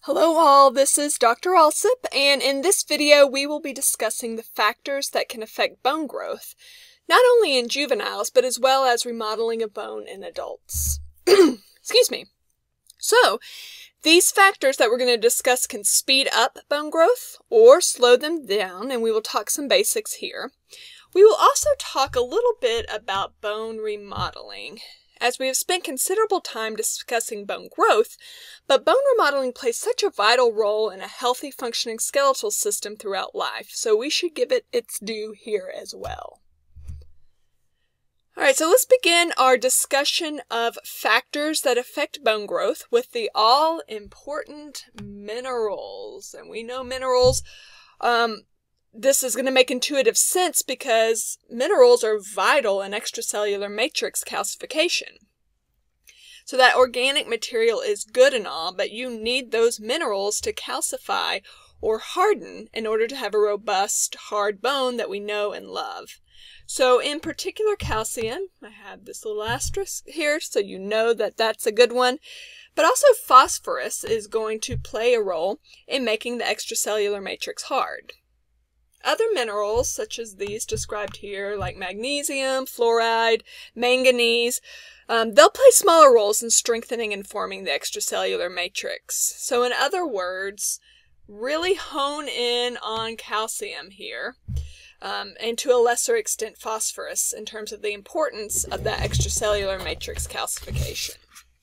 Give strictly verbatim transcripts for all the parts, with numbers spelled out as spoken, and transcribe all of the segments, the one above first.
Hello all, this is Doctor Alsup, and in this video we will be discussing the factors that can affect bone growth, not only in juveniles, but as well as remodeling of bone in adults. Excuse me. So, these factors that we're going to discuss can speed up bone growth or slow them down, and we will talk some basics here. We will also talk a little bit about bone remodeling, as we have spent considerable time discussing bone growth, but bone remodeling plays such a vital role in a healthy functioning skeletal system throughout life, so we should give it its due here as well. Alright, so let's begin our discussion of factors that affect bone growth with the all-important minerals. And we know minerals, um, this is going to make intuitive sense because minerals are vital in extracellular matrix calcification. So that organic material is good and all, but you need those minerals to calcify or harden in order to have a robust, hard bone that we know and love. So in particular calcium, I have this little asterisk here so you know that that's a good one, but also phosphorus is going to play a role in making the extracellular matrix hard. Other minerals, such as these described here, like magnesium, fluoride, manganese, um, they'll play smaller roles in strengthening and forming the extracellular matrix. So in other words, really hone in on calcium here, um, and to a lesser extent phosphorus in terms of the importance of that extracellular matrix calcification.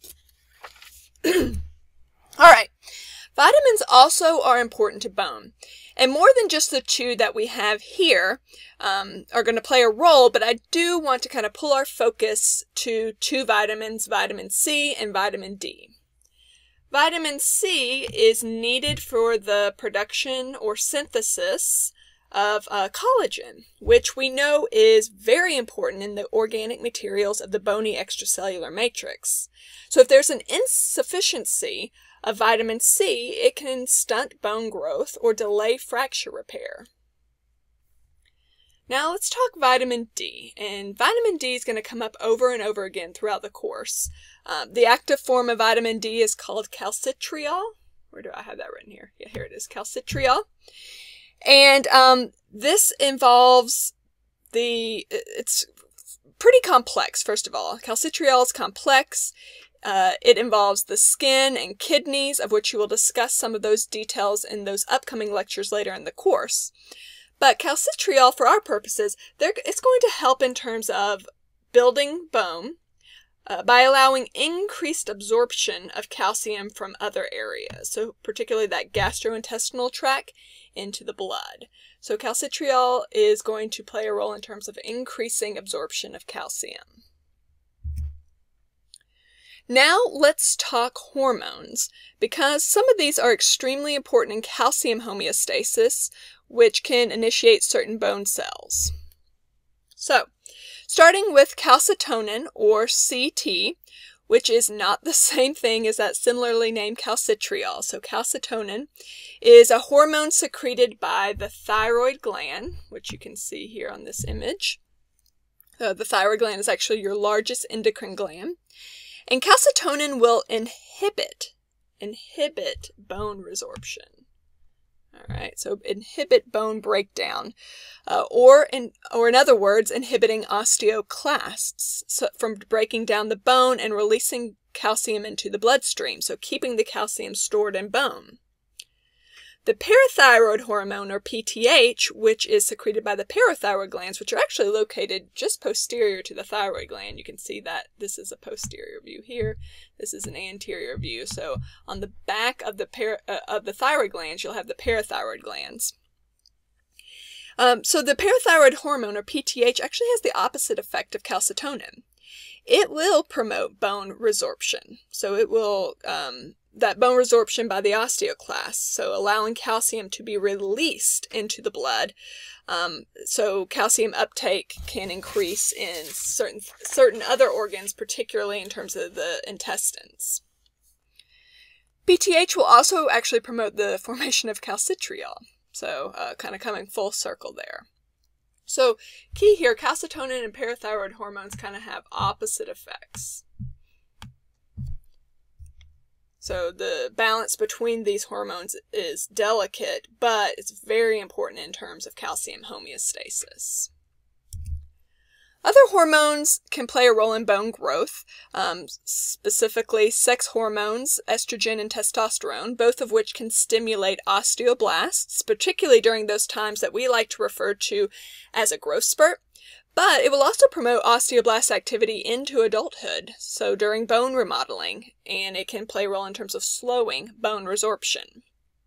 All right, vitamins also are important to bone. And more than just the two that we have here um, are going to play a role, but I do want to kind of pull our focus to two vitamins, vitamin C and vitamin D. Vitamin C is needed for the production or synthesis of uh, collagen, which we know is very important in the organic materials of the bony extracellular matrix. So if there's an insufficiency of vitamin C, it can stunt bone growth or delay fracture repair. Now let's talk vitamin D, and vitamin D is going to come up over and over again throughout the course. Um, the active form of vitamin D is called calcitriol. Where do I have that written here? Yeah, here it is, calcitriol. And um, this involves the, it's pretty complex, first of all. Calcitriol is complex. Uh, it involves the skin and kidneys, of which you will discuss some of those details in those upcoming lectures later in the course. But calcitriol, for our purposes, it's going to help in terms of building bone uh, by allowing increased absorption of calcium from other areas, so particularly that gastrointestinal tract into the blood. So calcitriol is going to play a role in terms of increasing absorption of calcium. Now let's talk hormones, because some of these are extremely important in calcium homeostasis, which can initiate certain bone cells. So, starting with calcitonin, or C T, which is not the same thing as that similarly named calcitriol. So calcitonin is a hormone secreted by the thyroid gland, which you can see here on this image. Uh, the thyroid gland is actually your largest endocrine gland. And calcitonin will inhibit, inhibit bone resorption. All right, so inhibit bone breakdown, uh, or in or in other words, inhibiting osteoclasts, so from breaking down the bone and releasing calcium into the bloodstream, so keeping the calcium stored in bone. The parathyroid hormone, or P T H, which is secreted by the parathyroid glands, which are actually located just posterior to the thyroid gland. You can see that this is a posterior view here. This is an anterior view. So on the back of the para, uh, of the thyroid glands, you'll have the parathyroid glands. Um, so the parathyroid hormone, or P T H, actually has the opposite effect of calcitonin. It will promote bone resorption. So it will um, that bone resorption by the osteoclasts, so allowing calcium to be released into the blood, um, so calcium uptake can increase in certain certain other organs, particularly in terms of the intestines. P T H will also actually promote the formation of calcitriol, so uh, kind of coming full circle there. So key here, calcitonin and parathyroid hormones kind of have opposite effects. So the balance between these hormones is delicate, but it's very important in terms of calcium homeostasis. Other hormones can play a role in bone growth, um, specifically sex hormones, estrogen and testosterone, both of which can stimulate osteoblasts, particularly during those times that we like to refer to as a growth spurt. But it will also promote osteoblast activity into adulthood, so during bone remodeling, and it can play a role in terms of slowing bone resorption.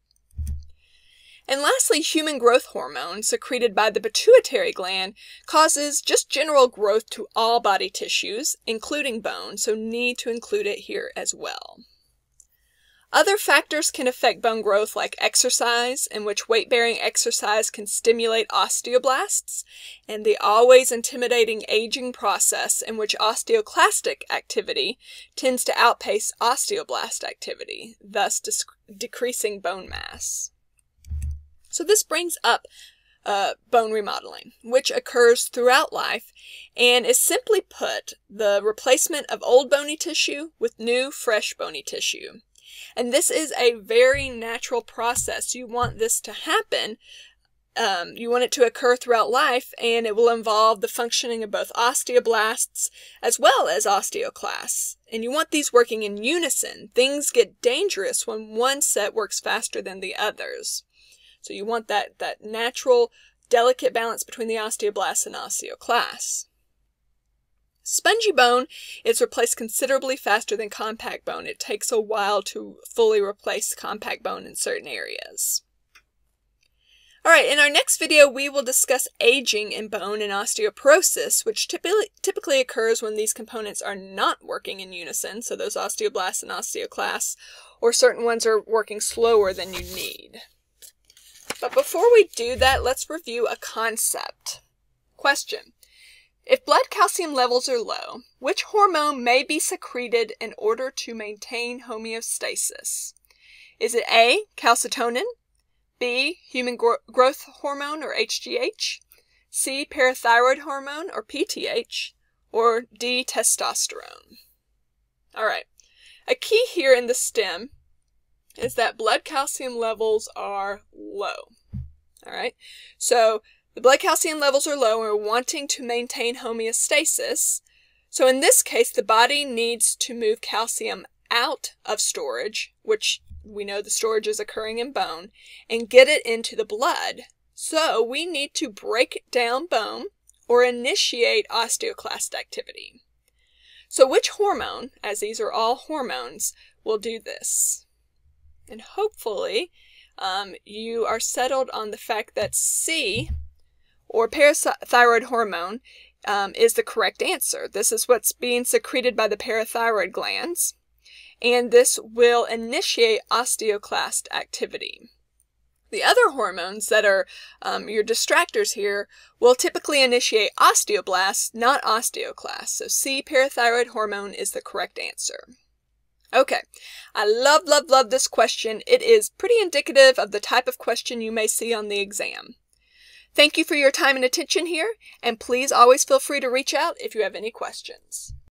And lastly, human growth hormone secreted by the pituitary gland causes just general growth to all body tissues, including bone, so need to include it here as well. Other factors can affect bone growth like exercise, in which weight-bearing exercise can stimulate osteoblasts, and the always intimidating aging process in which osteoclastic activity tends to outpace osteoblast activity, thus decreasing bone mass. So this brings up uh, bone remodeling, which occurs throughout life and is simply put the replacement of old bony tissue with new, fresh bony tissue. And this is a very natural process. You want this to happen. Um, you want it to occur throughout life, and it will involve the functioning of both osteoblasts as well as osteoclasts. And you want these working in unison. Things get dangerous when one set works faster than the others. So you want that, that natural, delicate balance between the osteoblasts and osteoclasts. Spongy bone is replaced considerably faster than compact bone. It takes a while to fully replace compact bone in certain areas. Alright, in our next video we will discuss aging in bone and osteoporosis, which typically, typically occurs when these components are not working in unison, so those osteoblasts and osteoclasts, or certain ones are working slower than you need. But before we do that, let's review a concept. Question. If blood calcium levels are low, which hormone may be secreted in order to maintain homeostasis? Is it A, calcitonin, B, human gro growth hormone or H G H, C, parathyroid hormone or P T H, or D, testosterone? Alright, a key here in the stem is that blood calcium levels are low. Alright, so the blood calcium levels are low and we're wanting to maintain homeostasis. So in this case, the body needs to move calcium out of storage, which we know the storage is occurring in bone, and get it into the blood. So we need to break down bone or initiate osteoclast activity. So which hormone, as these are all hormones, will do this? And hopefully um, you are settled on the fact that C, or parathyroid hormone, um, is the correct answer. This is what's being secreted by the parathyroid glands, and this will initiate osteoclast activity. The other hormones that are um, your distractors here will typically initiate osteoblasts, not osteoclasts. So C, parathyroid hormone, is the correct answer. Okay, I love, love, love this question. It is pretty indicative of the type of question you may see on the exam. Thank you for your time and attention here, and please always feel free to reach out if you have any questions.